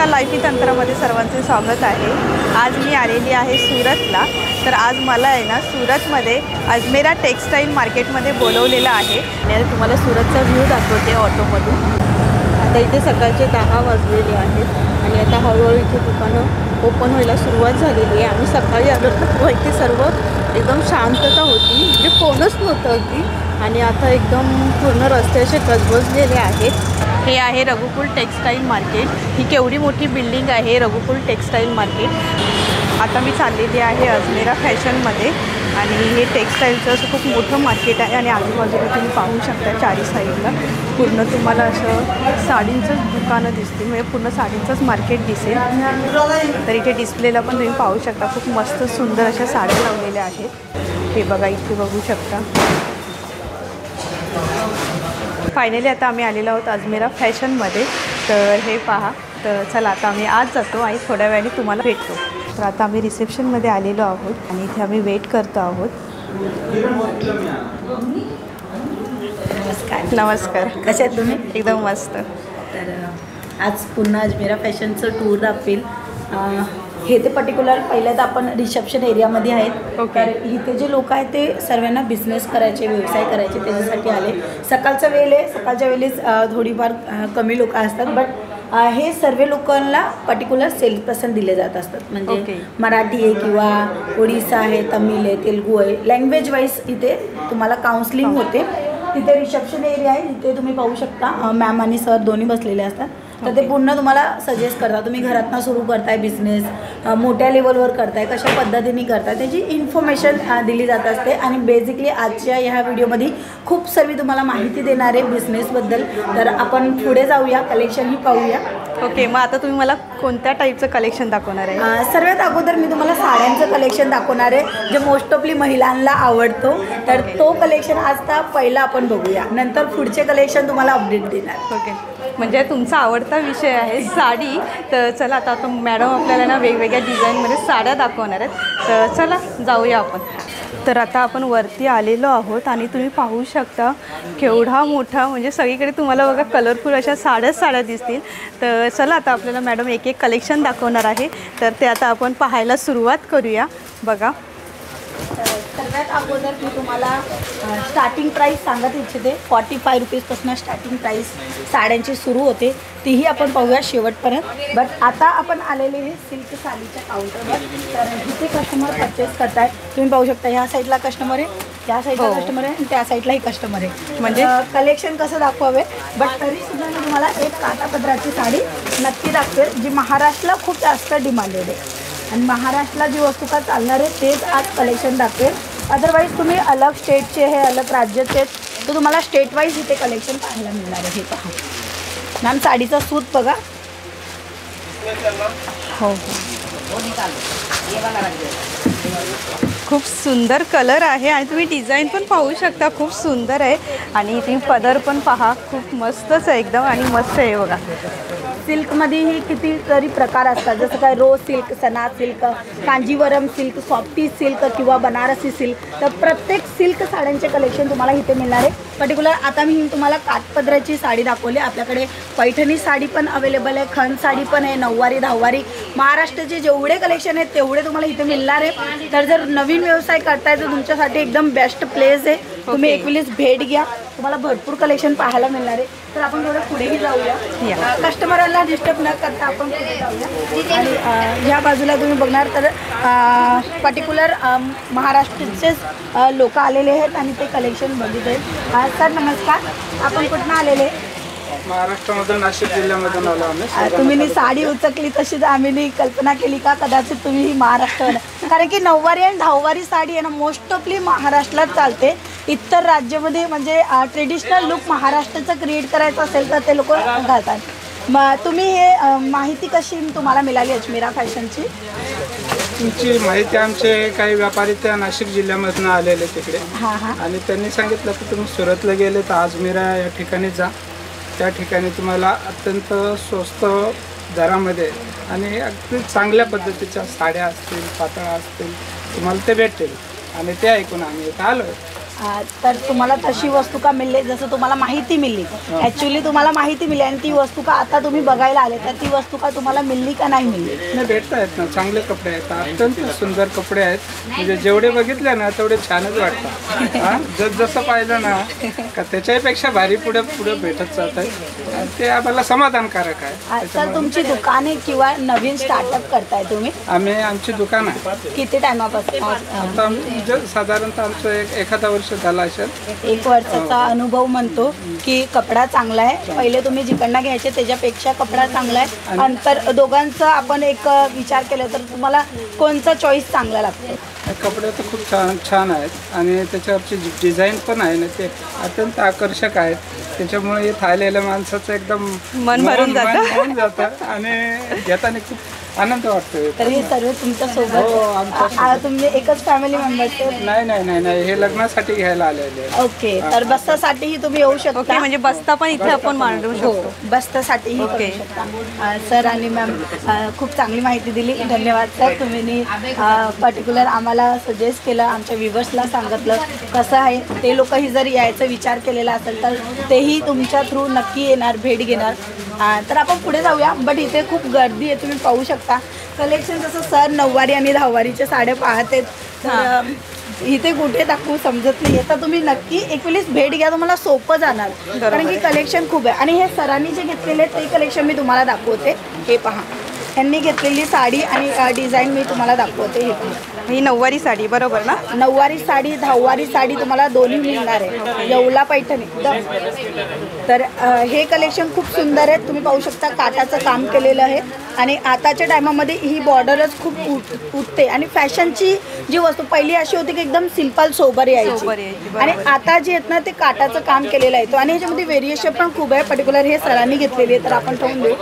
नमस्कार, लाईफी तंत्रामध्ये सर्वांचे स्वागत आहे। आज मी आलेली आहे सुरतला। तर आज मला आहे ना सुरतमध्ये अजमेरा टेक्सटाईल मार्केटमध्ये बोलवलेलं आहे आणि तुम्हाला सुरतचा व्ह्यू दाखवते ऑटोमधून। आता इथे सकाळचे 10 वाजलेले आहेत आणि आता हळूहळू इथे दुकानं ओपन व्हायला सुरुवात झालेली आहे। आम्ही सकाळी आलो तर इथे सर्व एकदम शांतता होती, म्हणजे कोणच नव्हतं अगदी, आणि आता एकदम पूर्ण रस्ते असे गजबजलेले आहेत। हे आहे रघुकुल टेक्सटाईल मार्केट। ही केवढी मोठी बिल्डिंग आहे रघुकुल टेक्सटाईल मार्केट। आता मी चाललेली आहे अजमेरा फॅशनमध्ये आणि हे टेक्सटाईलचं असं खूप मोठं मार्केट आहे आणि आजूबाजूला तुम्ही पाहू शकता चारी साईडला पूर्ण तुम्हाला असं साडींचंच दुकानं दिसतील, म्हणजे पूर्ण साडींचंच मार्केट दिसेल। तर इथे डिस्प्लेला पण तुम्ही पाहू शकता खूप मस्त सुंदर अशा साड्या लावलेल्या आहेत। हे बघा इथे बघू शकता। फायनली आता आम्ही आलेलो आहोत अजमेरा फॅशनमध्ये। तर हे पहा, तर चला आता आम्ही आज जातो आणि थोड्या वेळाने तुम्हाला भेटतो। तर आता आम्ही रिसेप्शनमध्ये आलेलो आहोत आणि इथे आम्ही वेट करतो आहोत। नमस्कार। नमस्कार, कसे आहेत तुम्ही? एकदम मस्त। तर आज पुन्हा अजमेरा फॅशनचं टूर दाखवेल। हे ते पर्टिक्युलर पहिलं तर आपण रिसेप्शन एरियामध्ये आहेत। तर इथे जे लोक आहेत ते सर्वांना बिझनेस करायचे, व्यवसाय करायचे, त्याच्यासाठी आले। सकाळचा वेळ आहे, सकाळच्या वेळेस थोडीफार कमी लोक असतात, बट हे सर्व लोकांना पर्टिक्युलर सेल पर्सन दिले जात असतात। म्हणजे मराठी आहे किंवा ओडिसा आहे, तमिळ आहे, तेलुगू आहे, लँग्वेज वाईज इथे तुम्हाला काउन्सिलिंग होते। तिथे रिसेप्शन एरिया आहे, तिथे तुम्ही पाहू शकता मॅम आणि सर दोन्ही बसलेले असतात। तर ते पूर्ण तुम्हाला सजेस्ट करता, तुम्ही घरातनं सुरू करताय बिझनेस, मोठ्या लेवलवर करताय, कशा पद्धतीने करताय त्याची इन्फॉर्मेशन दिली जात असते। आणि बेसिकली आजच्या ह्या व्हिडिओमध्ये खूप सर्व तुम्हाला माहिती देणार आहे बिझनेसबद्दल। तर आपण पुढे जाऊया, कलेक्शनही पाहूया। ओके, मग आता तुम्ही मला कोणत्या टाईपचं कलेक्शन दाखवणार आहे? सर्वात अगोदर मी तुम्हाला साड्यांचं कलेक्शन दाखवणार आहे, जे मोस्ट ऑफली महिलांना आवडतो। तर तो कलेक्शन आजचा पहिला आपण बघूया, नंतर पुढचे कलेक्शन तुम्हाला अपडेट देणार। ओके, म्हणजे तुमचा आवडता विषय आहे साडी। तर चला आता मॅडम आपल्याला ना वेगवेगळ्या डिझाईनमध्ये साड्या दाखवणार आहेत। तर चला जाऊया आपण। तर आता आपण वरती आलेलो आहोत आणि तुम्ही पाहू शकता केवढा मोठा, म्हणजे सगळीकडे तुम्हाला बघा कलरफुल अशा साड्या दिसतील। तर चला आता आपल्याला मॅडम एक एक कलेक्शन दाखवणार आहे, तर ते आता आपण पाहायला सुरुवात करूया। बघा, सगळ्यात अगोदर मी तुम्हाला स्टार्टिंग प्राईस सांगत इच्छिते। 45 रुपीजपासून स्टार्टिंग प्राईस साड्यांची सुरू होते, तीही आपण पाहूया शेवटपर्यंत। बट आता आपण आलेले हे सिल्क साडीच्या काउंटरवर। तर इथे कस्टमर परचेस करतायत, तुम्ही पाहू शकता। ह्या साईडला कस्टमर आहे, त्या साईडला कस्टमर आहे आणि त्या साईडलाही कस्टमर आहे। म्हणजे कलेक्शन कसं दाखवावे, बट तरीसुद्धा मी तुम्हाला एक काठापदराची साडी नक्की दाखवेल, जी महाराष्ट्राला खूप जास्त डिमांडेड आहे आणि महाराष्ट्राला जी वस्तू का चालणार आहे तेच आज कलेक्शन दाखवेल। अदरवाईज तुम्ही अलग स्टेटचे हे, अलग राज्याचे आहेत, तर तुम्हाला स्टेट वाईज इथे कलेक्शन पाहायला मिळणार आहे। हे पहा मॅम, साडीचा सूत बघा। हो, खूप सुंदर कलर आहे आणि तुम्ही डिझाईन पण पाहू शकता, खूप सुंदर आहे। आणि तुम्ही पदर पण पहा, खूप मस्तच आहे एकदम आणि मस्त आहे बघा। सिल्कमध्येही कितीतरी प्रकार असतात, जसं काय rose silk, Sana silk, Kanjeevaram silk, softy silk किंवा बनारसी सिल्क। तर प्रत्येक सिल्क साड्यांचे कलेक्शन तुम्हाला इथे मिळणार आहे। पर्टिक्युलर आता मी तुम्हाला काठपदराची साडी दाखवली, आपल्याकडे पैठणी साडी पण अवेलेबल आहे, खण साडी पण आहे, नऊवारी, दहावारी, महाराष्ट्राचे जेवढे कलेक्शन आहेत तेवढे तुम्हाला इथे मिळणार आहे। तर जर नवीन व्यवसाय करताय तर तुमच्यासाठी एकदम बेस्ट प्लेस आहे, तुम्ही एक वेळेस भेट घ्या, तुम्हाला भरपूर कलेक्शन पाहायला मिळणार आहे। तर आपण थोडं पुढेही जाऊया, कस्टमरांना डिस्टर्ब न करता आपण पुढे जाऊया। आणि ह्या बाजूला तुम्ही बघणार तर पर्टिक्युलर महाराष्ट्राचेच लोक आलेले आहेत आणि ते कलेक्शन बघितले। सर नमस्कार, आपण कुठून आलेले? महाराष्ट्रामधून, नाशिक जिल्ह्यामधून आलो आम्ही। तुम्ही साडी उचकली तशीच आम्ही कल्पना केली का कदाचित तुम्ही ही महाराष्ट्रावर, कारण की नऊवारी आणि दहावारी साडी आहे ना मोस्ट ऑफली महाराष्ट्रात चालते। इतर राज्यामध्ये म्हणजे ट्रेडिशनल लुक महाराष्ट्राचं क्रिएट करायचं असेल तर ते लोक घालतात। मग तुम्ही हे माहिती कशी तुम्हाला मिळाली अजमेरा फॅशनची? तुमची माहिती आमचे काही व्यापारी त्या नाशिक जिल्ह्यामधून आलेले तिकडे, आणि त्यांनी सांगितलं की तुम्ही सुरतला गेले तर अजमेरा या ठिकाणी जा, त्या ठिकाणी तुम्हाला अत्यंत स्वस्त दरामध्ये आणि अगदी चांगल्या पद्धतीच्या साड्या असतील, पातळ असतील, तुम्हाला ते भेटतील। आणि ते ऐकून आम्ही इथं आलो। तर तुम्हाला तशी वस्तू का मिळली, जसं तुम्हाला माहिती मिळली, ॲक्च्युली तुम्हाला माहिती मिळली आणि ती वस्तू का आता तुम्ही बघायला आले, तर ती वस्तू का तुम्हाला मिळली का नाही मिळली? नाही, भेटत आहेत ना, चांगले कपडे आहेत, अत्यंत सुंदर कपडे आहेत. म्हणजे जेवढे बघितले ना तेवढे छानच वाटतात. हां, जसं पाहिलं ना का त्याच्यापेक्षा भारी पुढे पुढे भेटत जात आहे. ते आम्हाला समाधानकारक आहे. तर तुमची दुकाने किंवा नवीन स्टार्टअप करताय तुम्ही? आमची दुकान आहे. किती टायमापासून? आता साधारणतः आमचं एखादा वर्ष झाला असेल. 1 वर्षाचा अनुभव म्हणतो की कपडा चांगला आहे. पहिले तुम्ही जिकडनं घ्यायचे त्याच्यापेक्षा कपडा चांगला आहे. अंतर दोघांचा आपण एक विचार केला तर तुम्हाला कोणता चॉईस चांगला लागतो? कपडे तर खूप छान आहेत आणि त्याच्यावरची डिझाईन पण आहे ना ते अत्यंत आकर्षक आहेत. त्याच्यामुळे इथं आलेल्या माणसाचं एकदम मन भरून जातं आणि घेताना खूप आनंद वाटतो. तर हे सर्व तुमच्या सोबत तुम्ही एकच फॅमिली मेंबर्स? नाही, हे लग्नासाठी घ्यायला आलेले. ओके, तर बस्तासाठीही तुम्ही येऊ शकता. म्हणजे बस्ता पण इथे आपण मांडू शकतो. बस्तासाठीही करू शकता. सर आणि मॅम खूप चांगली माहिती दिली, धन्यवाद सर. तुम्ही पर्टिक्युलर आम्हाला सजेस्ट केलं, आमच्या व्ह्युअर्सला सांगितलं कसं आहे. ते लोकही जर यायचा विचार केलेला असेल तर तेही तुमच्या थ्रू नक्की येणार, भेट घेणार. तर आपण पुढे जाऊया. बट इथे खूप गर्दी आहे, तुम्ही पाहू शकता. कलेक्शन जसं सर 9वारी आणि 10वारीच्या साड्या पाहते, तर इथे कुठे दाखवू समजत नाही. तर तुम्ही नक्की एक वेळेस भेट घ्या, तुम्हाला सोपं जाणार. कारण की कलेक्शन खूप आहे. आणि हे सरांनी जे घेतलेले ते कलेक्शन मी तुम्हाला दाखवते. हे पहा, यांनी घेतलेली साडी आणि डिझाईन मी तुम्हाला दाखवते. हे पहा, ही 9वारी साडी बरोबर ना? 9वारी साडी 10वारी साडी तुम्हाला दोन्ही मिळणार आहे. येवला पैठणी एकदम. तर हे कलेक्शन खूप सुंदर आहे. तुम्ही पाहू शकता काठाचं काम केलेलं आहे आणि आताच्या टायमामध्ये ही बॉर्डरच खूप उठते. आणि फॅशनची जी वस्तू पहिली अशी होती की एकदम सिंपल सोबर यायची आणि आता जे आहेत ना ते काठाचं काम केलेलं आहे. आणि ह्याच्यामध्ये व्हेरिएशन पण खूप आहे. पर्टिक्युलर हे सरांनी घेतलेली आहे, तर आपण ठेवून देऊ.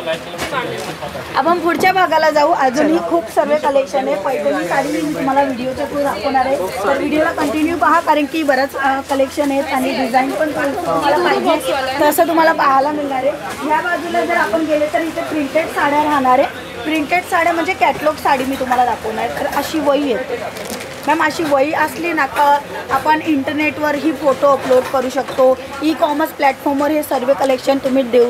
आपण पुढच्या भागाला जाऊ. अजूनही खूप सर्व कलेक्शन आहे. पैठणी साडी मी तुम्हाला व्हिडिओच्या थ्रू दाखवणार आहे, तर व्हिडिओला कंटिन्यू पहा. कारण की बरंच कलेक्शन आहेत आणि डिझाईन पण तुम्हाला पाहिजे तसं तुम्हाला पाहायला मिळणार आहे. ह्या बाजूला जर आपण गेले तर इथे प्रिंटेड साड्या राहणार आहे. प्रिंटेड साड्या म्हणजे कॅटलॉग साडी मी तुम्हाला दाखवणार. तर अशी वही आहे मॅम. अशी वही असली ना का आपण इंटरनेटवर ही फोटो अपलोड करू शकतो. ई कॉमर्स प्लॅटफॉर्मवर हे सर्व कलेक्शन तुम्ही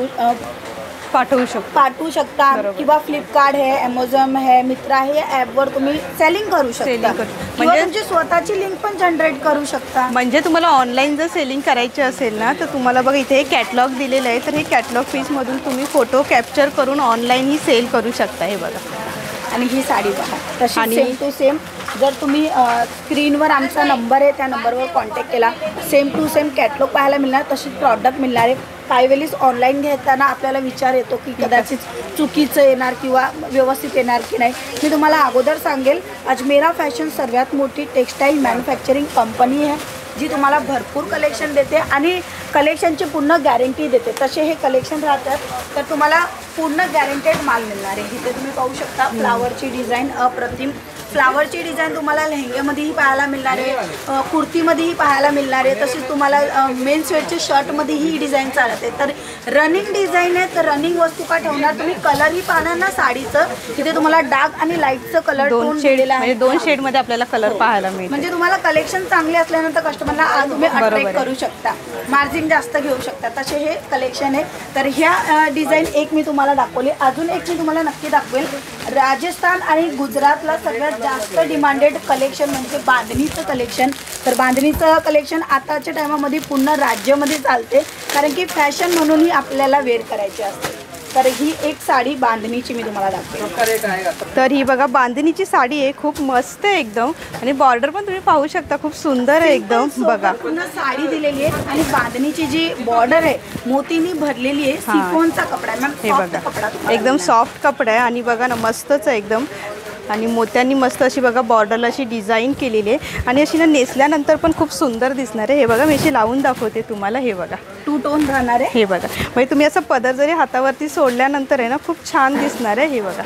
पाठवू शकता किंवा फ्लिपकार्ट आहे, ॲमेझॉन आहे, मित्रा आहे, ॲपवर तुम्ही सेलिंग करू शकता. म्हणजे तुमची स्वतःची लिंक पण जनरेट करू शकता. म्हणजे तुम्हाला ऑनलाईन जर सेलिंग करायची असेल ना तर तुम्हाला बघा इथे एक कॅटलॉग दिलेलं आहे. तर हे कॅटलॉग पीसमधून तुम्ही फोटो कॅप्चर करून ऑनलाईन ही सेल करू शकता. हे बघा. आणि ही साडी पहा तशी सेम टू सेम. जर तुम्ही स्क्रीनवर आमचा नंबर आहे त्या नंबरवर कॉन्टॅक्ट केला, सेम टू सेम कॅटलॉग पाहायला मिळणार, तशीच प्रॉडक्ट मिळणार आहे. काही वेळेस ऑनलाईन घेताना आपल्याला विचार येतो की कदाचित चुकीचं येणार किंवा व्यवस्थित येणार की नाही. मी तुम्हाला अगोदर सांगेल, अजमेरा फॅशन सर्वात मोठी टेक्स्टाईल मॅन्युफॅक्चरिंग कंपनी आहे जी तुम्हाला भरपूर कलेक्शन देते आणि कलेक्शनची पूर्ण गॅरंटी देते. तसे हे कलेक्शन राहतात तर तुम्हाला पूर्ण गॅरंटेड माल मिळणार आहे. इथे तुम्ही पाहू शकता फ्लावरची डिझाईन अप्रतिम. फ्लावरची डिझाईन तुम्हाला लेहंग्यामध्येही पाहायला मिळणार आहे, कुर्तीमध्येही पाहायला मिळणार आहे. तसेच तुम्हाला मेन्स वेअरचे शर्टमध्येही ही डिझाईन चालते. तर रनिंग डिझाईन आहे. तर रनिंग वस्तू का ठेवणार तुम्ही. कलरही पाहणार ना साडीचं, तिथे तुम्हाला डार्क आणि लाईटचं कलर टोन दिलेला आहे. 2 शेडमध्ये आपल्याला कलर पाहायला मिळेल. म्हणजे तुम्हाला कलेक्शन चांगले असल्यानंतर कस्टमरला तुम्ही अट्रॅक्ट करू शकता, मार्जिन जास्त घेऊ शकता. तसे हे कलेक्शन आहे. तर ह्या डिझाईन एक मी तुम्हाला दाखवली. अजून एक मी तुम्हाला नक्की दाखवेल. राजस्थान आणि गुजरातला सगळ्यात जास्त डिमांडेड कलेक्शन म्हणजे बांधणीचं कलेक्शन. तर बांधणीचं कलेक्शन आताच्या टायमामध्ये पूर्ण राज्यामध्ये चालते कारण की फॅशन म्हणूनही आपल्याला वेअर करायची असते. तर ही एक साडी बांधणीची मी तुम्हाला दाखवते. तर ही बघा बांधणीची साडी आहे, खूप मस्त आहे एकदम. आणि बॉर्डर पण तुम्ही पाहू शकता, खूप सुंदर आहे एकदम. बघा पूर्ण साडी दिलेली आहे आणि बांधणीची जी बॉर्डर आहे मोतीनी भरलेली आहे. सिफॉनचा कपडा आहे मॅम. हे बघा एकदम सॉफ्ट कपडा आहे आणि बघा ना मस्तच आहे एकदम. आणि मोत्यांनी मस्त अशी बघा बॉर्डरला अशी डिझाईन केलेली आहे आणि अशी ना नेसल्यानंतर पण खूप सुंदर दिसणार आहे. हे बघा मी अशी लावून दाखवते तुम्हाला. हे बघा 2 टोन राहणार आहे. हे बघा म्हणजे तुम्ही असं पदर जरी हातावरती सोडल्यानंतर आहे ना खूप छान दिसणार आहे. हे बघा.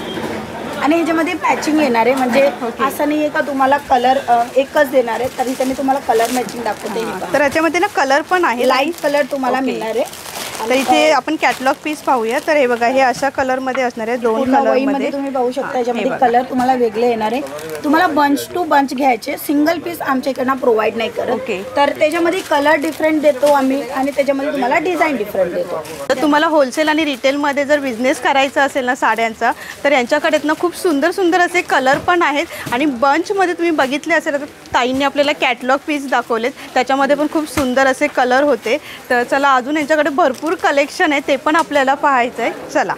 आणि ह्याच्यामध्ये मॅचिंग येणार आहे. म्हणजे असं नाही आहे का तुम्हाला कलर एकच देणार आहे, तरी त्यांनी तुम्हाला कलर मॅचिंग दाखवते. तर याच्यामध्ये ना कलर पण आहे, लाईट कलर तुम्हाला मिळणार आहे. तर इथे आपण कॅटलॉग पीस पाहूया. तर हे बघा, हे अशा कलरमध्ये असणार आहे, 2 कलरमध्ये तुम्ही पाहू शकता. याच्यामध्ये कलर तुम्हाला वेगळे येणार आहे. तुम्हाला बंच टू बंच घ्यायचे, सिंगल पीस आमच्या इकडनं प्रोव्हाइड नाही करत. तर त्याच्यामध्ये कलर डिफरंट देतो आम्ही आणि त्याच्यामध्ये तुम्हाला डिझाईन डिफरंट देतो. तर तुम्हाला होलसेल आणि रिटेलमध्ये जर बिझनेस करायचा असेल ना साड्यांचा, तर यांच्याकडे ना खूप सुंदर सुंदर असे कलर पण आहेत आणि बंचमध्ये तुम्ही बघितले असेल तर ताईंनी आपल्याला कॅटलॉग पीस दाखवलेत, त्याच्यामध्ये पण खूप सुंदर असे कलर होते. तर चला, अजून यांच्याकडे भरपूर कलेक्शन आहे, ते पण आपल्याला पाहायचं आहे. चला.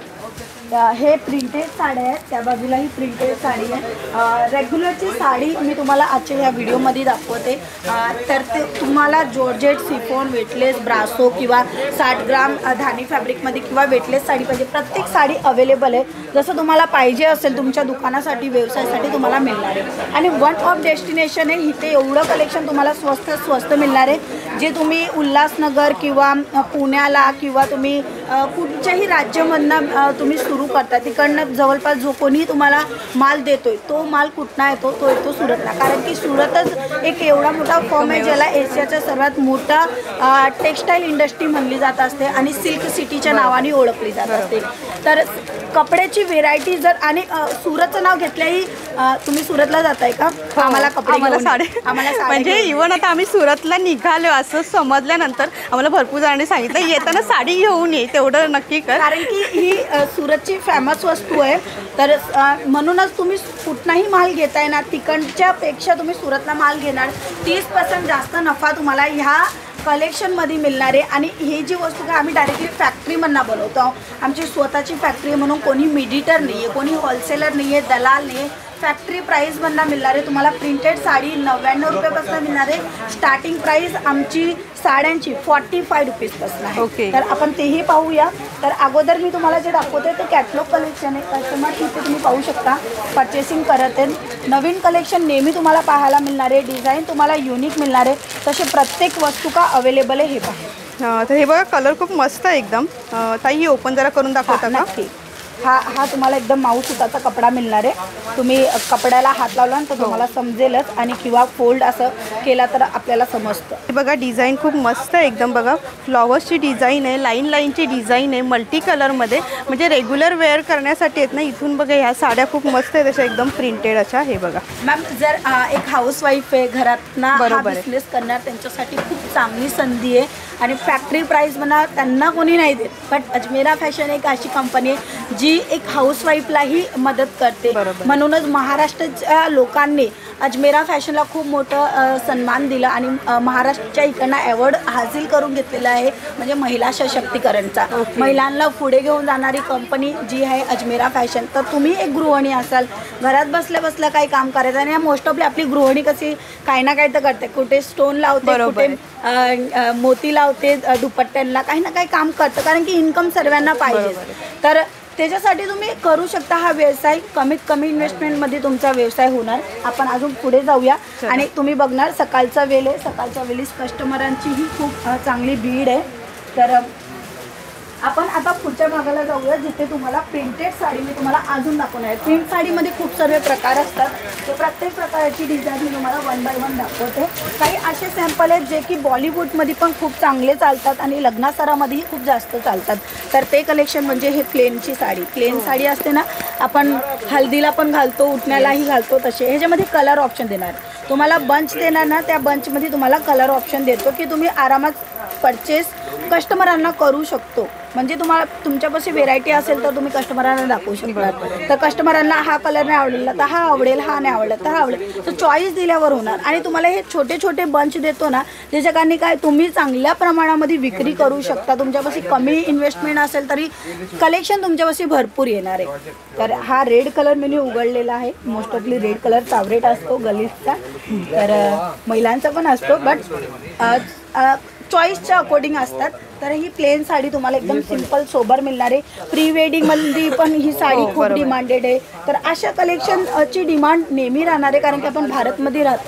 हे प्रिंटेड साड्या आहेत, त्या बाजूला ही प्रिंटेड साडी आहे. रेग्युलरची साडी मी तुम्हाला आजच्या ह्या व्हिडिओमध्ये दाखवते. तर ते तुम्हाला जॉर्जेट, सिफॉन, वेटलेस, ब्रासो किंवा 60 ग्राम धानी फॅब्रिकमध्ये किंवा वेटलेस साडी पाहिजे, प्रत्येक साडी अवेलेबल आहे. जसं तुम्हाला पाहिजे असेल तुमच्या दुकानासाठी, व्यवसायासाठी तुम्हाला मिळणार आहे. आणि वन ऑफ डेस्टिनेशन आहे, इथे एवढं कलेक्शन तुम्हाला स्वस्त मिळणार आहे, जे तुम्ही उल्हासनगर किंवा पुण्याला किंवा तुम्ही कुठच्याही राज्यामधनं तुम्ही सुरू करता, तिकडनं जवळपास जो कोणी तुम्हाला माल देतोय तो माल कुठला येतो, तो येतो सुरतला. कारण की सुरतच एक एवढा मोठा फॉर्म आहे ज्याला एशियाचा सर्वात मोठा टेक्स्टाईल इंडस्ट्री म्हणली जात असते आणि सिल्क सिटीच्या नावाने ओळखली जात असते. तर कपड्याची व्हेरायटी जर आणि सुरतचं नाव घेतल्याही तुम्ही सुरतला जाताय का? आम्हाला कपडे, आम्हाला साड्या म्हणजे इव्हन आता आम्ही सुरतला निघालो असं समजल्यानंतर आम्हाला भरपूर जणांनी सांगितलं येताना साडी घेऊन ये, तेवढं नक्की कर. कारण की ही सुरतची फेमस वस्तू आहे. तर म्हणूनच तुम्ही कुठलाही माल घेताय ना, तिकडच्या पेक्षा तुम्ही सुरतला माल घेणार 30% जास्त नफा तुम्हाला ह्या कलेक्शनमध्ये मिळणार आहे. आणि ही जी वस्तू काय आम्ही डायरेक्टली फॅक्टरीमधनं बनवतो, आमची स्वतःची फॅक्टरी म्हणून कोणी मिडिटर नाही आहे, कोणी होलसेलर नाही आहे, दलाल नाही आहे. फॅक्टरी प्राईसमधनं मिळणार आहे तुम्हाला. प्रिंटेड साडी 99 रुपयापासून मिळणार आहे. स्टार्टिंग प्राईस आमची साड्यांची 45 रुपीजपासून आहे. तर आपण तेही पाहूया. तर अगोदर मी तुम्हाला जे दाखवते ते कॅटलॉग कलेक्शन आहे. कस्टमर इथे तुम्ही पाहू शकता परचेसिंग करत आहे. नवीन कलेक्शन नेहमी तुम्हाला पाहायला मिळणार आहे, डिझाईन तुम्हाला युनिक मिळणार आहे. तसे प्रत्येक वस्तू का अवेलेबल आहे हे पहा. तर हे बघा, कलर खूप मस्त आहे एकदम. ताई, ही ओपन जरा करून दाखवता का? नक्की. हा तुम्हाला एकदम माऊ सुताचा कपडा मिळणार आहे. तुम्ही कपड्याला हात लावला तर तुम्हाला समजेलच आणि किंवा फोल्ड असं केला तर आपल्याला समजतं. हे बघा, डिझाईन खूप मस्त आहे एकदम. बघा, फ्लॉवर्सची डिझाईन आहे, लाईनची डिझाईन आहे, मल्टी कलरमध्ये, म्हणजे रेग्युलर वेअर करण्यासाठी आहेत ना. इथून बघा, ह्या साड्या खूप मस्त आहेत अशा एकदम प्रिंटेड अशा. हे बघा मॅम, जर एक हाऊसवाईफ आहे घरात ना, बिझनेस करणार, त्यांच्यासाठी खूप चांगली संधी आहे. आणि फॅक्टरी प्राईस म्हणा त्यांना कोणी नाही देत, बट अजमेरा फॅशन एक अशी कंपनी आहे जी एक हाऊसवाईफलाही मदत करते. म्हणूनच महाराष्ट्राच्या लोकांनी अजमेरा फॅशनला खूप मोठं सन्मान दिला आणि महाराष्ट्राच्या इकडनं अवॉर्ड हासिल करून घेतलेला आहे, म्हणजे महिला सशक्तीकरणचा. महिलांना पुढे घेऊन जाणारी कंपनी जी आहे अजमेरा फॅशन. तर तुम्ही एक गृहिणी असाल, घरात बसल्या बसल्या काही काम करायचं आणि मोस्ट ऑफली आपली गृहिणी कशी काही ना काही तर करते, कुठे स्टोन लावते, कुठे मोती लावते, दुपट्ट्यांना काही ना काही काम करतं, कारण की इन्कम सर्वांना पाहिजे. तर त्याच्यासाठी तुम्ही करू शकता हा व्यवसाय. कमीत कमी इन्व्हेस्टमेंटमध्ये तुमचा व्यवसाय होणार. आपण अजून पुढे जाऊया आणि तुम्ही बघणार सकाळचा वेळ आहे, सकाळच्या वेळेस कस्टमरांचीही खूप चांगली भीड आहे. तर आपण आता पुढच्या भागाला जाऊया जिथे तुम्हाला प्रिंटेड साडी मी तुम्हाला अजून दाखवणार आहे. प्रिंट साडीमध्ये खूप सर्व प्रकार असतात, तर प्रत्येक प्रकारची डिझाईन मी तुम्हाला 1 बाय 1 दाखवते. काही असे सॅम्पल आहेत जे की बॉलिवूडमध्ये पण खूप चांगले चालतात आणि लग्नासरामध्येही खूप जास्त चालतात. तर ते कलेक्शन म्हणजे हे प्लेनची साडी. प्लेन साडी असते ना, आपण हल्दीला पण घालतो, उठण्यालाही घालतो, तसे ह्याच्यामध्ये कलर ऑप्शन देणार. तुम्हाला बंच देणार ना, त्या बंचमध्ये तुम्हाला कलर ऑप्शन देतो की तुम्ही आरामात परचेस कस्टमरांना करू शकतो. म्हणजे तुम्हाला तुमच्यापाशी व्हेरायटी असेल तर तुम्ही कस्टमरांना दाखवू शकणार. तर कस्टमरांना हा कलर नाही आवडला तर हा आवडेल, हा नाही आवडला तर हा आवडेल, तर चॉईस दिल्यावर होणार. आणि तुम्हाला हे छोटे छोटे बंच देतो ना, त्याच्या कारणी काय तुम्ही चांगल्या प्रमाणामध्ये विक्री करू शकता. तुमच्यापाशी कमी इन्व्हेस्टमेंट असेल तरी कलेक्शन तुमच्यापाशी भरपूर येणार आहे. तर हा रेड कलर मी उघडलेला आहे. मोस्ट ऑफली रेड कलर फेवरेट असतो गलीचा, तर महिलांचा पण असतो, बट चॉईसच्या अकॉर्डिंग असतात. तर ही प्लेन साडी तुम्हाला एकदम सिंपल सोबर मिळणार आहे. प्री वेडिंगमध्ये पण ही साडी खूप डिमांडेड आहे. तर अशा कलेक्शनची डिमांड नेहमी राहणार आहे, कारण की आपण भारतमध्ये राहतो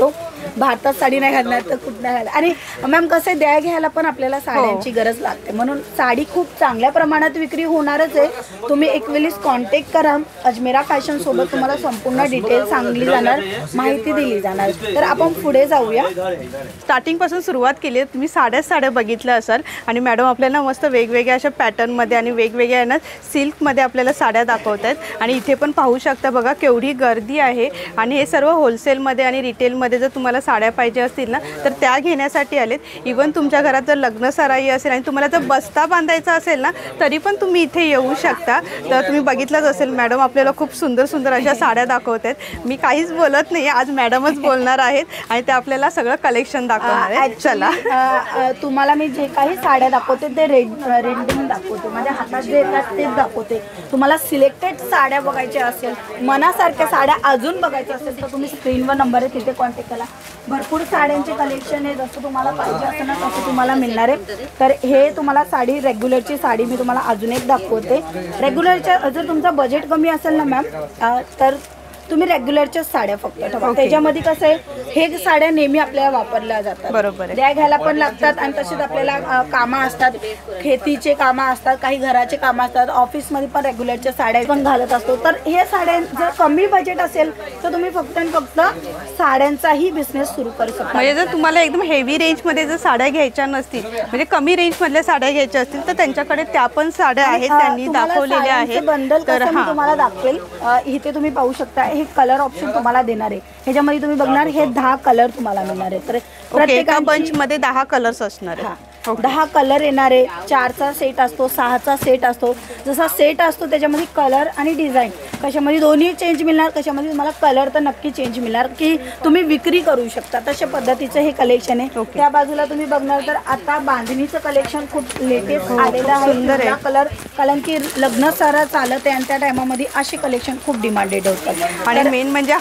भारतात साडी नाही घालणार तर कुठं नाही घालणार. आणि मॅम कसं आहे, द्या घ्यायला पण आपल्याला साड्यांची गरज लागते, म्हणून साडी खूप चांगल्या प्रमाणात विक्री होणारच आहे. तुम्ही एक वेळेस कॉन्टॅक्ट करा. अजमेरा फॅशन सोबत तुम्हाला संपूर्ण डिटेल सांगली जाणार, माहिती दिली जाणार. तर आपण पुढे जाऊया. स्टार्टिंगपासून सुरुवात केली आहे. तुम्ही साड्या बघितल्या असाल आणि मॅडम आपल्याला मस्त वेगवेगळ्या अशा पॅटर्नमध्ये आणि वेगवेगळ्या ना सिल्कमध्ये आपल्याला साड्या दाखवत आहेत. आणि इथे पण पाहू शकता बघा केवढी गर्दी आहे. आणि हे सर्व होलसेलमध्ये आणि रिटेलमध्ये जर तुम्हाला साड्या पाहिजे असतील ना तर त्या घेण्यासाठी आलेत. इवन तुमच्या घरात जर लग्न सराई असेल आणि तुम्हाला जर बस्ता बांधायचा असेल ना तरी पण तुम्ही इथे येऊ शकता. तर तुम्ही बघितलंच असेल मॅडम आपल्याला खूप सुंदर सुंदर अशा साड्या दाखवत आहेत. मी काहीच बोलत नाही, आज मॅडमच बोलणार आहेत आणि ते आपल्याला सगळं कलेक्शन दाखवणार आहेत. चला, तुम्हाला मी जे काही साड्या दाखवते ते रेंडिंग दाखवते, माझ्या हातात जे येतात तेच दाखवते. तुम्हाला सिलेक्टेड साड्या बघायच्या असेल, मनासारख्या साड्या अजून बघायच्या असेल तर तुम्ही स्क्रीनवर नंबर आहे तिथे कॉन्टॅक्ट करा. भरपूर साड्यांचे कलेक्शन आहे, जसं तुम्हाला पाहिजे असेल ना तसं तुम्हाला मिळणार आहे. तर हे तुम्हाला साडी रेग्युलरची साडी मी तुम्हाला अजून एक दाखवते. रेग्युलरच्या जर तुमचा बजेट कमी असेल ना मॅम तर तुम्ही रेग्युलरच्याच साड्या फक्त ठेवा. त्याच्यामध्ये कसं आहे, हे साड्या नेहमी आपल्याला वापरल्या जातात, बरोबर आहे. द्या घ्यायला पण लागतात आणि तसेच आपल्याला कामं असतात, खेतीचे कामं असतात, काही घराचे कामं असतात, ऑफिसमध्ये पण रेग्युलरच्या साड्या पण घालत असतो. तर हे साड्या जर कमी बजेट असेल तर तुम्ही फक्त आणि फक्त साड्यांचाही बिझनेस सुरू करू शकता. म्हणजे जर तुम्हाला एकदम हेवी रेंजमध्ये जर साड्या घ्यायच्या नसतील, म्हणजे कमी रेंजमधल्या साड्या घ्यायच्या असतील तर त्यांच्याकडे त्या पण साड्या आहेत, त्यांनी दाखवलेल्या आहेत. बंडल तर मी तुम्हाला दाखवेल. इथे तुम्ही पाहू शकता हे कलर ऑप्शन तुम्हाला देणार आहे. ह्याच्यामध्ये तुम्ही बघणार हे 10 कलर तुम्हाला मिळणार आहे. तर प्रत्येक बंच मध्ये 10 कलर्स असणार आहेत. 10 कलर येणार आहे. 4चा सेट असतो, 6चा सेट असतो. जसा सेट असतो त्याच्यामध्ये कलर आणि डिझाईन कशामध्ये दोन्ही चेंज मिळणार, कशामध्ये तुम्हाला कलर तर नक्की चेंज मिळणार की तुम्ही विक्री करू शकता, तशा पद्धतीचं हे कलेक्शन आहे. त्या बाजूला तुम्ही बघणार तर आता बांधणीचं कलेक्शन खूप लेटेस्ट आलेलं आहे, सुंदर आहे कलर, कारण की लग्न सारा चालत आहे आणि त्या टायमामध्ये असे कलेक्शन खूप डिमांडेड होतात. आणि मेन म्हणजे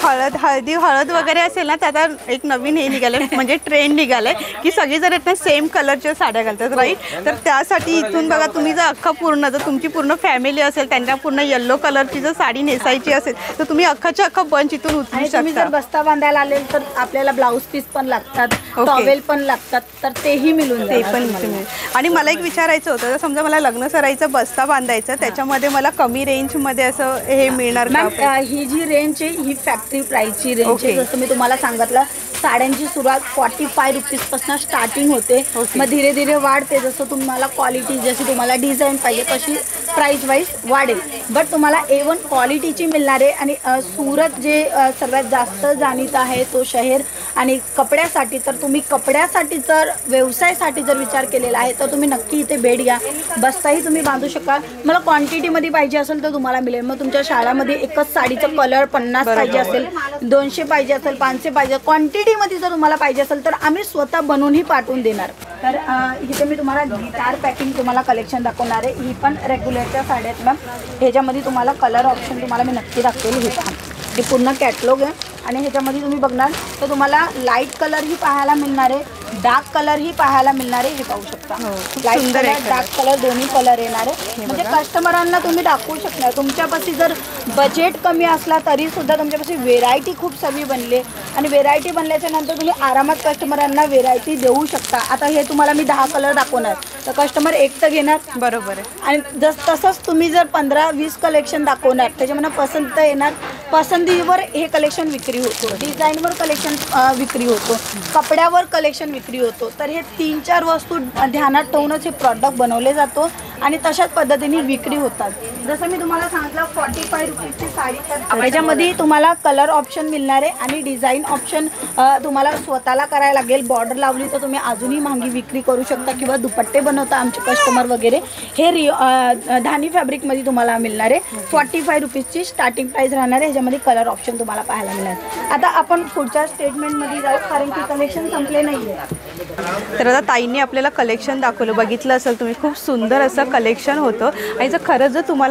हळद वगैरे असेल ना त्याचा एक नवीन हे निघालंय, म्हणजे ट्रेंड निघालाय की सगळी जर येत सेम कलरच्या साड्या घालतात, राईट. तर त्यासाठी इथून बघा तुम्ही जर अख्खा पूर्ण जर तुमची पूर्ण फॅमिली असेल त्यांना पूर्ण येल्लो कलरची जर साडी नेसायची असेल तर तुम्ही अख्खाच्या अख्खा बंच इथून उचलू शकता. तुम्ही जर बस्ता बांधायला आले तर आपल्याला ब्लाऊज पीस पण लागतात, टॉवेल पण लागतात, तर तेही मिळून ते पण मिळेल. आणि मला एक विचारायचं होतं, जर समजा मला लग्न सराईचा बस्ता बांधायचा त्याच्यामध्ये मला कमी रेंजमध्ये असं हे मिळणार का? ही जी रेंज आहे ही फॅक्टरी प्राइसची रेंज आहे. जसं मी तुम्हाला सांगितलं साड्यांची सुरुवात 45 रुपीजपासून स्टार्टिंग होते, मग धीरे धीरे वाढते. जसं तुम्हाला क्वालिटी, जशी तुम्हाला डिझाईन पाहिजे तशी प्राइस वाईज वाढेल. बट तुम्हाला A1 क्वालिटीची मिळणार आहे. आणि सुरत जे सर्वात जास्त जाणीत आहे तो शहर. आणि कपड्यासाठी तर तुम्ही कपड्यासाठी जर व्यवसायासाठी जर विचार केलेला आहे तर तुम्ही नक्की इथे भेट घ्या. बस्ताही तुम्ही बांधू शकाल. मला क्वांटिटीमध्ये पाहिजे असेल तर तुम्हाला मिळेल. मग तुमच्या शाळेमध्ये एकच साडीचं कलर 50 पाहिजे असेल, 200 पाहिजे असेल, 500 पाहिजे, क्वांटिटीमध्ये जर तुम्हाला पाहिजे असेल तर आम्ही स्वतः बनवूनही पाठवून देणार. तर इथे मी तुम्हाला गिटार पॅकिंग तुम्हाला कलेक्शन दाखवणार आहे. ही पण रेग्युलरच्या साड्या आहेत मॅम. ह्याच्यामध्ये तुम्हाला कलर ऑप्शन तुम्हाला मी नक्की दाखवेल. हे पूर्ण कॅटलॉग आहे. आणि ह्याच्यामध्ये तुम्ही बघणार तर तुम्हाला लाईट कलरही पाहायला मिळणार आहे, डार्क कलरही पाहायला मिळणार आहे. हे पाहू शकता लाईट कलर, डार्क कलर दोन्ही कलर येणार आहे. म्हणजे कस्टमरांना तुम्ही दाखवू शकणार. तुमच्यापाशी जर बजेट कमी असला तरी सुद्धा तुमच्यापाशी व्हेरायटी खूप सगळी बनली आणि व्हेरायटी बनल्याच्या नंतर तुम्ही आरामात कस्टमरांना व्हेरायटी देऊ शकता. आता हे तुम्हाला मी 10 कलर दाखवणार तर कस्टमर एक तर घेणार, बरोबर आहे. आणि तसंच तुम्ही जर 15-20 कलेक्शन दाखवणार त्याच्यामध्ये पसंत येणार, पसंतीवर हे कलेक्शन विक्री होतो, डिझाईनवर कलेक्शन विक्री होतो, कपड्यावर कलेक्शन विक्री होतो. तर हे 3-4 वस्तू ध्यानात ठेवूनच हे प्रॉडक्ट बनवले जातो आणि तशाच पद्धतीने विक्री होतात. जसं मी तुम्हाला सांगितलं 45 रुपीजची साडी, तर ह्याच्यामध्ये तुम्हाला कलर ऑप्शन मिळणार आहे आणि डिझाईन ऑप्शन तुम्हाला स्वतःला करायला लागेल. बॉर्डर लावली तर तुम्ही अजूनही महागी विक्री करू शकता किंवा दुपट्टे बनवता आमचे कस्टमर वगैरे. हे धानी फॅब्रिकमध्ये तुम्हाला मिळणार आहे. 45 रुपीजची स्टार्टिंग प्राईस राहणार आहे. ह्याच्यामध्ये कलर ऑप्शन तुम्हाला पाहायला मिळणार. आता आपण पुढच्या स्टेटमेंटमध्ये जाऊ कारण की कलेक्शन संपले नाही आहे. तर आता ताईंनी आपल्याला कलेक्शन दाखवलं, बघितलं असेल तुम्ही, खूप सुंदर असं कलेक्शन होतं. आणि जर खरंच जर तुम्हाला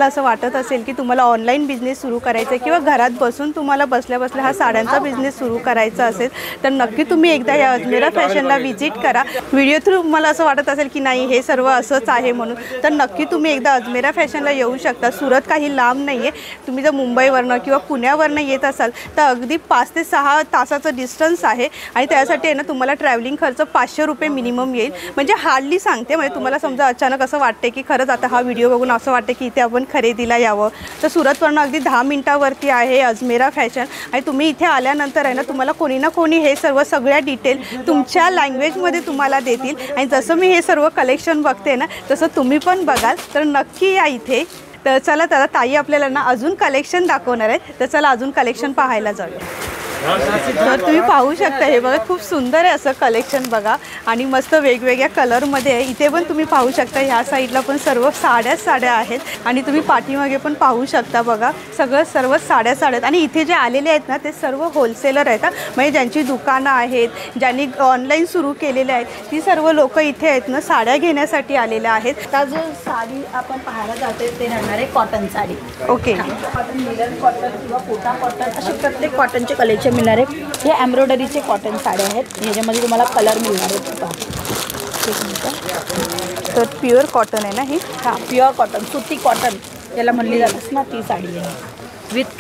तुम्हाला असं वाटत असेल की तुम्हाला ऑनलाईन बिझनेस सुरू करायचा आहे किंवा घरात बसून तुम्हाला बसल्या बसल्या हा साड्यांचा बिझनेस सुरू करायचा असेल तर नक्की तुम्ही एकदा या अजमेरा फॅशनला व्हिजिट करा. व्हिडिओ थ्रू तुम्हाला असं वाटत असेल की नाही हे सर्व असंच आहे म्हणून, तर नक्की तुम्ही एकदा अजमेरा फॅशनला येऊ शकता. सुरत काही लांब नाही आहे. तुम्ही जर मुंबईवरनं किंवा पुण्यावरनं येत असाल तर अगदी 5 ते 6 तासाचं डिस्टन्स आहे आणि त्यासाठी आहे ना तुम्हाला ट्रॅव्हलिंग खर्च 500 रुपये मिनिमम येईल. म्हणजे हार्डली सांगते, म्हणजे तुम्हाला समजा अचानक असं वाटते की खरंच आता हा व्हिडिओ बघून असं वाटते की इथे आपण खरेदीला यावं, तर सुरतवरनं अगदी 10 मिनिटावरती आहे अजमेरा फॅशन. आणि तुम्ही इथे आल्यानंतर आहे ना तुम्हाला कोणी ना कोणी हे सगळ्या डिटेल तुमच्या लँग्वेजमध्ये तुम्हाला देतील. आणि जसं मी हे सर्व कलेक्शन बघते ना तसं तुम्ही पण बघाल, तर नक्की या इथे. तर चला तर ताई आपल्याला ना अजून कलेक्शन दाखवणार आहेत, तर चला अजून कलेक्शन पाहायला जाऊया. तर तुम्ही पाहू शकता हे बघा खूप सुंदर आहे असं कलेक्शन बघा आणि मस्त वेगवेगळ्या कलरमध्ये आहे. इथे पण तुम्ही पाहू शकता ह्या साईडला पण सर्व साड्या आहेत आणि तुम्ही पाठीमागे पण पाहू शकता बघा सर्व साड्या आहेत. आणि इथे जे आलेले आहेत ना ते सर्व होलसेलर आहेत, म्हणजे ज्यांची दुकानं आहेत, ज्यांनी ऑनलाईन सुरू केलेले आहेत, ती सर्व लोक इथे आहेत ना साड्या घेण्यासाठी आलेल्या आहेत. आता जो साडी आपण पाहायला जाते ते राहणार आहे cotton sari. Okay, cotton, mirror cotton किंवा कोटा कॉटन असे प्रत्येक कॉटनचे कलेक्शन मिळणार आहे. हे एम्ब्रॉयडरीचे कॉटन साड्या आहेत, ह्याच्यामध्ये तुम्हाला कलर मिळणार आहेत. तर प्युअर कॉटन आहे ना ही? हां, प्युअर कॉटन, सुती कॉटन याला म्हणली जातेस ना, ती साडी आहे विथ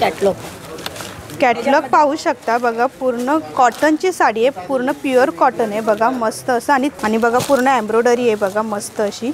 कॅटलॉग पाहू शकता बघा. पूर्ण कॉटनची साडी आहे, पूर्ण प्युअर कॉटन आहे बघा, मस्त असं. आणि बघा पूर्ण एम्ब्रॉयडरी आहे बघा, मस्त अशी.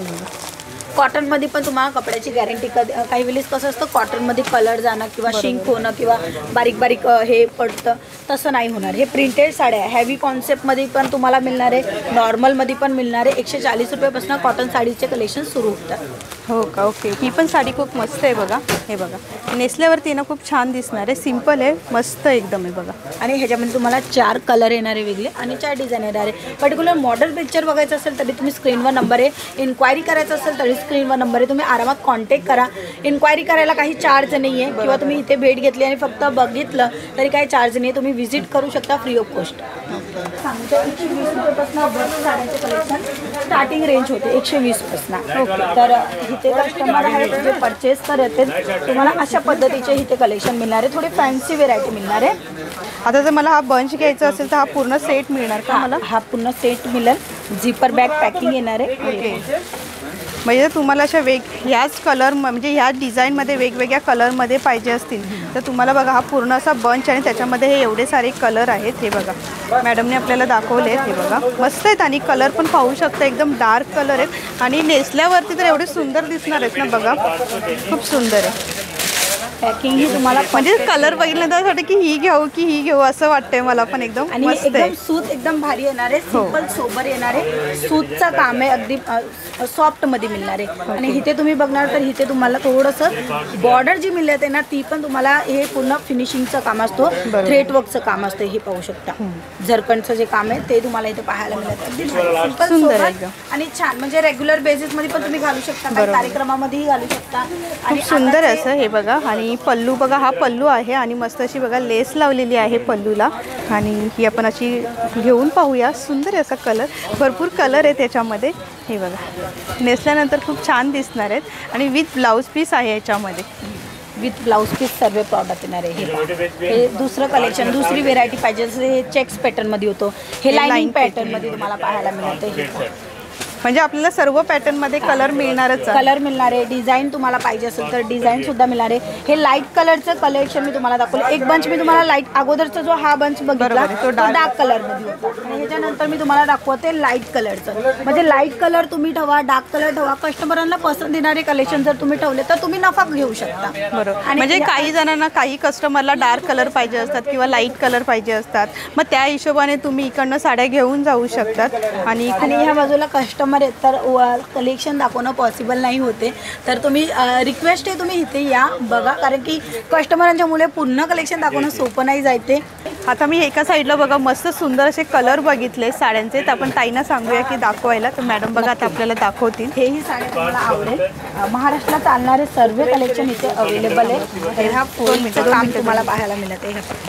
कॉटनमध्ये पण तुम्हाला कपड्याची गॅरंटी. काही वेळेस कसं असतं कॉटनमध्ये कलर जाणं किंवा शिंक होणं किंवा बारीक बारीक हे पडतं, तसं नाही होणार. हे प्रिंटेड साड्या आहे, हॅवी कॉन्सेप्टमध्ये पण तुम्हाला मिळणार आहे, नॉर्मलमध्ये पण मिळणार आहे. 140 रुपयापासून कॉटन साडीचे कलेक्शन सुरू होतात. हो का? ओके, ही पण साडी खूप मस्त आहे बघा. हे बघा नेसल्यावरती ना खूप छान दिसणार आहे, सिम्पल आहे, मस्त एकदम आहे बघा. आणि ह्याच्यामध्ये तुम्हाला 4 कलर येणार आहे वेगळे आणि 4 डिझाईन येणार आहे. पर्टिक्युलर मॉडेल पिक्चर बघायचं असेल तरी तुम्ही स्क्रीनवर नंबर आहे, इन्क्वायरी करायचं असेल तरी स्क्रीनवर नंबर आहे, तुम्ही आरामात कॉन्टॅक्ट करा. इन्क्वायरी करायला काही चार्ज नाही आहे किंवा तुम्ही इथे भेट घेतली आणि फक्त बघितलं तरी काही चार्ज नाही आहे. तुम्ही व्हिजिट करू शकता फ्री ऑफ कॉस्ट. सांगतो 120 रुपयापासून साड्यांचे कलेक्शन स्टार्टिंग रेंज होते 120 पासून. तर इथे कस्टमर आहेत जे परचेस करते तुम्हाला अशा पद्धतीचे इथे कलेक्शन मिळणार आहे, थोडी फॅन्सी व्हेरायटी मिळणार आहे. आता जर मला हा बंच घ्यायचा असेल तर हा पूर्ण सेट मिळणार का मला? हा पूर्ण सेट मिळेल, झिपर बॅग पॅकिंग येणार आहे. ओके, म्हणजे तुम्हाला अशा ह्याच कलर म्हणजे ह्या डिझाईनमध्ये वेगवेगळ्या कलरमध्ये पाहिजे असतील तर तुम्हाला बघा हा पूर्ण असा बंच आणि त्याच्यामध्ये हे एवढे सारे कलर आहेत. हे बघा मॅडमने आपल्याला दाखवले आहेत, हे बघा मस्त आहेत आणि कलर पण पाहू शकता एकदम डार्क कलर आहेत आणि नेसल्यावरती तर एवढे सुंदर दिसणार आहेत ना बघा, खूप सुंदर आहे. पॅकिंग ही तुम्हाला म्हणजे कलर बघितल्यानंतर वाटतं की ही घेऊ असं वाटतंय मला पण. एकदम आणि एकदम सूत एकदम भारी येणार आहे, सिंपल सोबर येणार आहे, सूतचं काम आहे, अगदी सॉफ्ट मध्ये मिळणार आहे. आणि इथे तुम्ही बघणार तर इथे तुम्हाला थोडंसं बॉर्डर जी मिळते ना ती पण तुम्हाला हे पूर्ण फिनिशिंगचं काम असतो, थ्रेड वर्कचं काम असतं. हे पाहू शकता झरकणचं जे काम आहे ते तुम्हाला इथे पाहायला मिळतं. अगदी सिंपल सुंदर आणि छान, म्हणजे रेग्युलर बेसिस मध्ये पण तुम्ही घालू शकता, काही कार्यक्रमामध्येही घालू शकता. खूप सुंदर आहे असं. हे बघा आणि पल्लू बघा, हा पल्लू आहे आणि मस्त अशी बघा लेस लावलेली आहे पल्लूला. आणि ही आपण अशी घेऊन पाहूया. सुंदर आहे असा कलर, भरपूर कलर आहे त्याच्यामध्ये. हे बघा नेसल्यानंतर खूप छान दिसणार आहेत आणि विथ ब्लाऊज पीस आहे याच्यामध्ये. विथ ब्लाऊज पीस सर्व प्रॉडक्ट येणार आहे. हे दुसरं कलेक्शन, दुसरी व्हेरायटी पाहिजे जसं हे चेक्स पॅटर्नमध्ये होतं, हे लाईनिंग पॅटर्नमध्ये तुम्हाला पाहायला मिळतं. हे म्हणजे आपल्याला सर्व पॅटर्नमध्ये कलर मिळणारच, कलर मिळणार आहे. डिझाईन तुम्हाला पाहिजे असेल तर डिझाईन सुद्धा मिळणार आहे. हे लाईट कलरचं कलेक्शन मी तुम्हाला दाखवलं. एक बंच मी तुम्हाला लाईट, अगोदरचा जो हा बंच बघितला तो डार्क कलरमध्ये होता आणि ह्याच्यानंतर मी तुम्हाला दाखवते लाईट कलरचं. म्हणजे लाईट कलर तुम्ही ठेवा, डार्क कलर ठेवा, कस्टमरांना पसंत येणारे कलेक्शन जर तुम्ही ठेवले तर तुम्ही नफा घेऊ शकता. बरोबर. म्हणजे काही जणांना, काही कस्टमरला डार्क कलर पाहिजे असतात किंवा लाईट कलर पाहिजे असतात, मग त्या हिशोबाने तुम्ही इकडनं साड्या घेऊन जाऊ शकतात. आणि ह्या बाजूला कस्टमर आहेत तर कलेक्शन दाखवणं पॉसिबल नाही होते, तर तुम्ही रिक्वेस्ट आहे तुम्ही इथे या बघा, कारण की कस्टमरांच्या मुळे पूर्ण कलेक्शन दाखवणं सोपं नाही जायते. आता मी एका साईडला बघा मस्त सुंदर असे कलर बघितले साड्यांचे, तर आपण ताईंना सांगूया की दाखवायला. तर मॅडम बघा आता आपल्याला दाखवतील. हेही साड्या तुम्हाला आवडेल. महाराष्ट्रात चालणारे सर्व कलेक्शन इथे अवेलेबल आहे. हा फोनचं काम तुम्हाला पाहायला मिळते.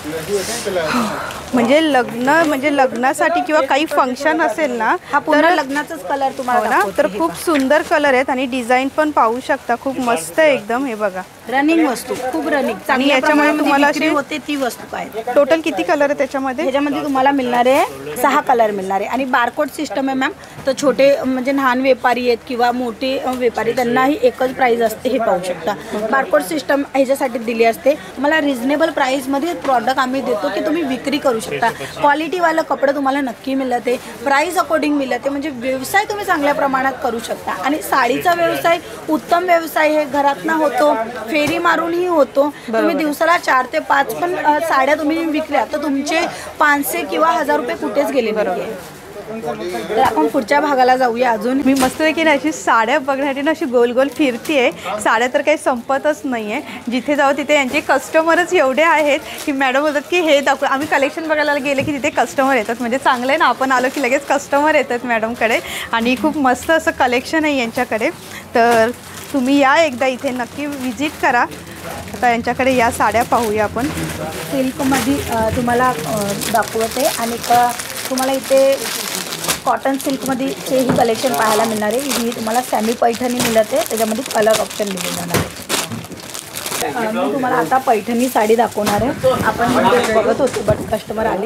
म्हणजे लग्नासाठी किंवा काही फंक्शन असेल ना, हा पूर्ण लग्नाचाच कलर तुम्हाला ना, तर खूप सुंदर कलर आहेत आणि डिझाईन पण पाहू शकता, खूप मस्त आहे एकदम. हे बघा रनिंग वस्तू, खूप रनिंग. आणि याच्यामध्ये तुम्हाला अशी होते ती वस्तू काय. टोटल किती कलर आहे त्याच्यामध्ये तुम्हाला मिळणार आहे 6 कलर मिळणार आहे. आणि बारकोड सिस्टम आहे मॅम. तर छोटे म्हणजे लहान व्यापारी आहेत किंवा मोठे व्यापारी त्यांनाही एकच प्राइस असते, हे पाहू शकता. बारकोड सिस्टम ह्याच्यासाठी दिली असते. तुम्हाला रिझनेबल प्राईसमध्ये प्रॉडक्ट आम्ही देतो की तुम्ही विक्री करू शकता. क्वालिटीवालं कपडं तुम्हाला नक्की मिळते, प्राईस अकॉर्डिंग मिळते. म्हणजे व्यवसाय तुम्ही चांगल्या प्रमाणात करू शकता. आणि साडीचा व्यवसाय उत्तम व्यवसाय हे घरातनं होतो, फेरी मारूनही होतो. तुम्ही दिवसाला 4 ते 5 पण साड्या तुम्ही विकल्या तर तुमचे 500 किंवा 1000 रुपये कुठेच गेले. बरोबर. तर आपण पुढच्या भागाला जाऊया. अजून मी मस्तपैकी ना अशी साड्या बघण्यासाठी ना अशी गोल गोल फिरतीये. साड्या तर काही संपतच नाही आहे. जिथे जाऊ तिथे यांचे कस्टमरच एवढे आहेत की मॅडम बोलतात की हे दाखव. आम्ही कलेक्शन बघायला गेले की तिथे कस्टमर येतात. म्हणजे चांगलं आहे ना, आपण आलो की लगेच कस्टमर येतात मॅडमकडे. आणि खूप मस्त असं कलेक्शन आहे यांच्याकडे. तर तुम्ही या एकदा इथे नक्की विजिट करा. आता यांच्याकडे या साड्या पाहूया आपण. सिल्कमध्ये तुम्हाला दाखवते. आणि तुम्हाला इथे कॉटन सिल्कमध्येही कलेक्शन पाहायला मिळणार आहे. ही तुम्हाला सॅमी पैठणी मिळते, त्याच्यामध्ये कलर ऑप्शन मिळून जाणार आहे. मी तुम्हाला आता पैठणी साडी दाखवणार आहे. आपण बघत होतो बट कस्टमर आले.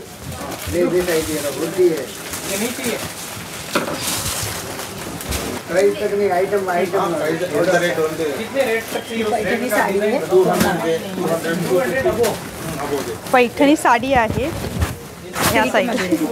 पैठणी साडी आहे. पैठणी साडी आहे ह्या साईड.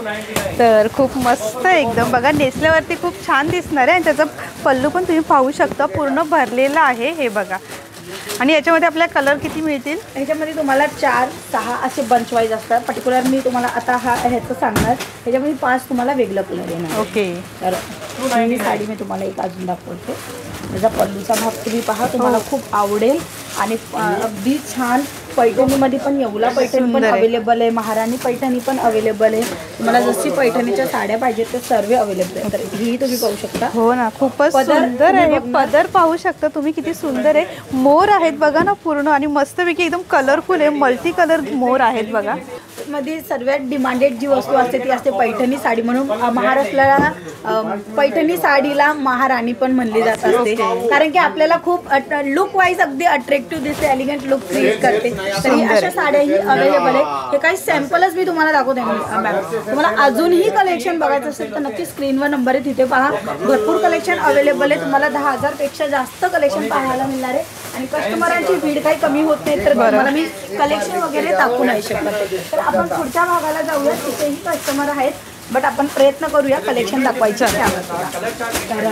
तर खूप मस्त एकदम बघा, नेसल्यावरती खूप छान दिसणार आहे. आणि त्याचा पल्लू पण तुम्ही पाहू शकता, पूर्ण भरलेला आहे. हे बघा. आणि याच्यामध्ये आपल्याला कलर किती मिळतील? ह्याच्यामध्ये तुम्हाला 4-6 असे बंच वाईज असतात. पर्टिक्युलर मी तुम्हाला आता ह्याचं सांगणार. ह्याच्यामध्ये 5 तुम्हाला वेगळं कलर येणार. ओके. तर ही साडी मी तुम्हाला एक अजून दाखवते. त्याचा पल्लूचा भाग तुम्ही पहा, तुम्हाला खूप आवडेल. आणि अगदी छान पैठणीमध्ये पण येवला पैठणी पण अवेलेबल आहे, महाराणी पैठणी पण अवेलेबल आहे. तुम्हाला जशी पैठणीच्या साड्या पाहिजेत ते सर्व अवेलेबल आहे. तर ही तुम्ही पाहू शकता. हो ना, खूपच सुंदर आहे. पदर पाहू शकता तुम्ही किती सुंदर आहे. मोर आहेत बघा ना पूर्ण. आणि मस्तपैकी एकदम कलरफुल आहे. मल्टी कलर मोर आहेत बघा. मध्ये सर्वात डिमांडेड जी वस्तू असते ती असते पैठणी साडी. म्हणून महाराष्ट्राला पैठणी साडीला महाराणी पण म्हणली जात असते. कारण की आपल्याला खूप लुक वाईज अगदी अट्रॅक्टिव्ह दिसते, एलिगंट लुक क्रिएट करते. तर अशा साड्याही अवेलेबल आहे. हे काही सॅम्पलच मी तुम्हाला दाखवते मॅम. तुम्हाला अजूनही कलेक्शन बघायचं असेल तर नक्की स्क्रीनवर नंबर आहे, तिथे पहा. भरपूर कलेक्शन अवेलेबल आहे. तुम्हाला 10,000 पेक्षा जास्त कलेक्शन पाहायला मिळणार आहे. आणि कस्टमरांची भीड काही कमी होत नाही. तर तुम्हाला मी कलेक्शन वगैरे दाखवू नाही शकत. तर आपण पुढच्या भागाला जाऊया. तिथेही कस्टमर आहेत, बट आपण प्रयत्न करूया कलेक्शन दाखवायचं. तर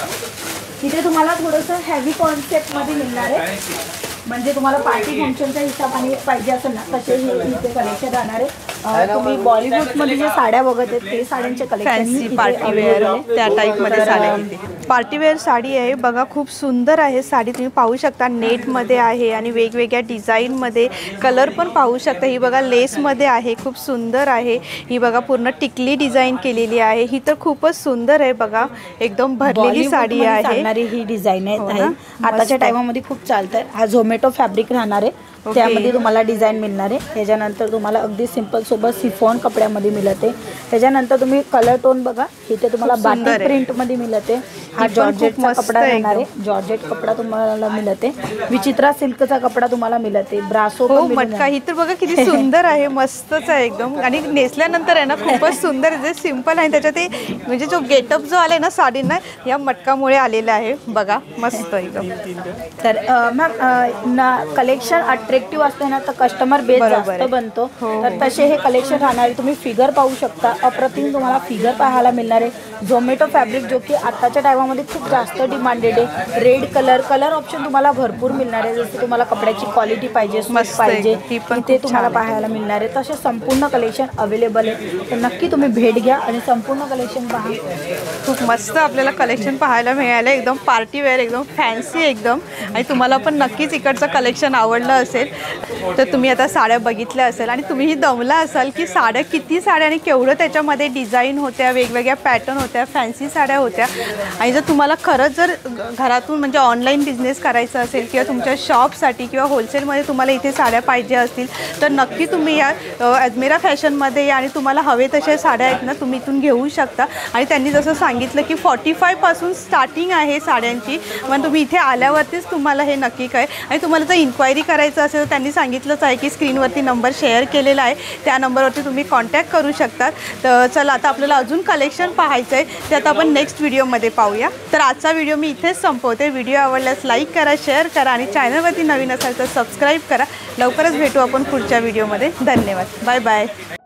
तिथे तुम्हाला थोडंसं हेवी कॉन्सेप्टमध्ये मिळणार आहे. म्हणजे तुम्हाला पार्टी फंक्शनच्या हिशोबाने पाहिजे असेल ना तसे हे इथे कलेक्शन राहणार आहे. तुम्ही बॉलिवूडमध्ये जे साड्या बघत आहेत ते साड्यांचे कलेक्शन पार्टीवेअर त्या टाईपमध्ये साड्या. पार्टीवेअर साडी आहे बघा, खूप सुंदर आहे साडी. तुम्ही पाहू शकता नेटमध्ये आहे आणि वेगवेगळ्या डिझाईनमध्ये. कलर पण पाहू शकता. ही बघा लेसमध्ये आहे, खूप सुंदर आहे. ही बघा पूर्ण टिकली डिझाईन केलेली आहे. ही तर खूपच सुंदर आहे बघा, एकदम भरलेली साडी आहे. ही डिझाईन आहे आताच्या टायमामध्ये खूप चालत आहे. हा झोमॅटो फॅब्रिक राहणार आहे, त्यामध्ये तुम्हाला डिझाईन मिळणार आहे. त्याच्यानंतर तुम्हाला अगदी सिंपल सोबत सिफॉन कपड्यामध्ये मिळते. त्याच्यानंतर तुम्ही कलर टोन बघा, इथे तुम्हाला बाटिक प्रिंटमध्ये मिळते. हा जॉर्जेटचा कपडा राहणार आहे. जॉर्जेट कपडा तुम्हाला मिळते. विचित्रा सिल्कचा कपडा तुम्हाला मिळते. ब्रासो मटका. ही तर बघा किती सुंदर आहे, मस्तच आहे एकदम. आणि नेसल्यानंतर आहे ना खूपच सुंदर आहे. जे सिंपल आहे त्याच्यात ते म्हणजे जो गेटअप जो आलाय ना साडींना या मटकामुळे आलेला आहे बघा, मस्त एकदम. तर मॅम कलेक्शन अट्रॅक्टिव्ह असते ना तर कस्टमर बेस जास्त बनतो. तर तसे हे कलेक्शन राहणार आहे. तुम्ही फिगर पाहू शकता, अप्रतिम तुम्हाला फिगर पाहायला मिळणार आहे. झोमॅटो फॅब्रिक जो की आताच्या टायमामध्ये खूप जास्त डिमांडेड आहे. रेड कलर ऑप्शन तुम्हाला भरपूर मिळणार आहे. जसं तुम्हाला कपड्याची क्वालिटी पाहिजे, मस्त पाहिजे, ते तुम्हाला पाहायला मिळणार आहे. तसे संपूर्ण कलेक्शन अवेलेबल आहे. तर नक्की तुम्ही भेट घ्या आणि संपूर्ण कलेक्शन पहा. खूप मस्त आपल्याला कलेक्शन पाहायला मिळालं. एकदम पार्टीवेअर, एकदम फॅन्सी एकदम. आणि तुम्हाला पण नक्कीच इकडचं कलेक्शन आवडलं असेल. असेल. तर तुम्ही आता साड्या बघितल्या असेल आणि तुम्हीही दमला असाल की साड्या किती साड्या आणि केवढं त्याच्यामध्ये डिझाईन होत्या, वेगवेगळ्या पॅटर्न होत्या, फॅन्सी साड्या होत्या. आणि जर तुम्हाला खरंच जर घरातून म्हणजे ऑनलाईन बिझनेस करायचा असेल किंवा तुमच्या शॉपसाठी किंवा होलसेलमध्ये तुम्हाला इथे साड्या पाहिजे असतील तर नक्की तुम्ही या अजमेरा फॅशनमध्ये या आणि तुम्हाला हवे तशा साड्या आहेत ना तुम्ही इथून घेऊ शकता. आणि त्यांनी जसं सांगितलं की 45 पासून स्टार्टिंग आहे साड्यांची. मग तुम्ही इथे आल्यावरतीच तुम्हाला हे नक्की काय. आणि तुम्हाला जर इन्क्वायरी करायचं असेल तर त्यांनी सांगितलंच आहे की स्क्रीनवरती नंबर शेअर केलेला आहे, त्या नंबरवरती तुम्ही कॉन्टॅक्ट करू शकतात. तर चला आता आपल्याला अजून कलेक्शन पाहायचं आहे ते आता आपण नेक्स्ट व्हिडिओमध्ये पाहूया. तर आजचा व्हिडिओ मी इथेच संपवते. व्हिडिओ आवडल्यास लाईक करा, शेअर करा आणि चॅनलवरती नवीन असाल तर सबस्क्राईब करा. लवकरच भेटू आपण पुढच्या व्हिडिओमध्ये. धन्यवाद. Bye bye.